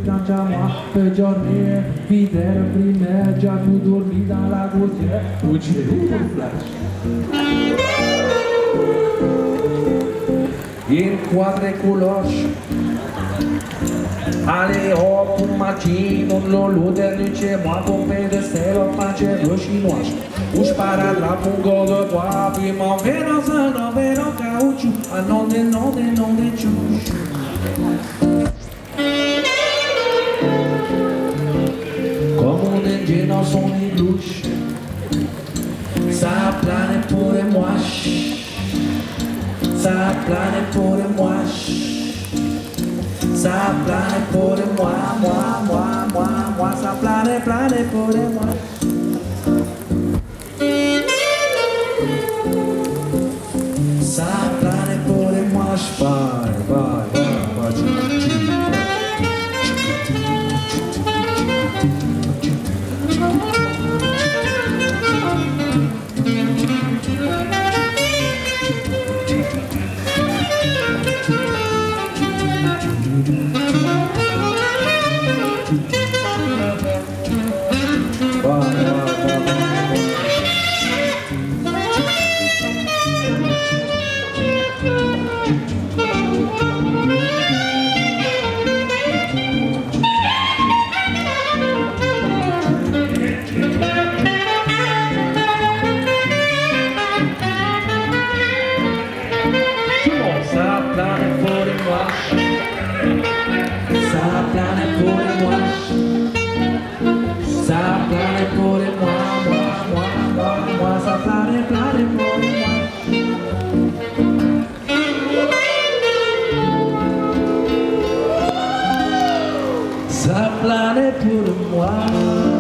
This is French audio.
quand moi peut dormir, fidèle primaire, j'ai tout dormi dans la gouttière, où j'ai eu le flash. In quadriculoși, ale 8 mattino, l'olude dice, ma pompe de stelo face rușinoși. Uși paragraful gol de guapi, mă vero să nu vero cauciu, a non de ciușu. Comme on est dans son iglouche, ça plane pour les moches. Ça plane pour les moches. Ça plane pour les moi, ça plane pour les moi. Ça plane pour les moches, bye. Ça plane pour moi.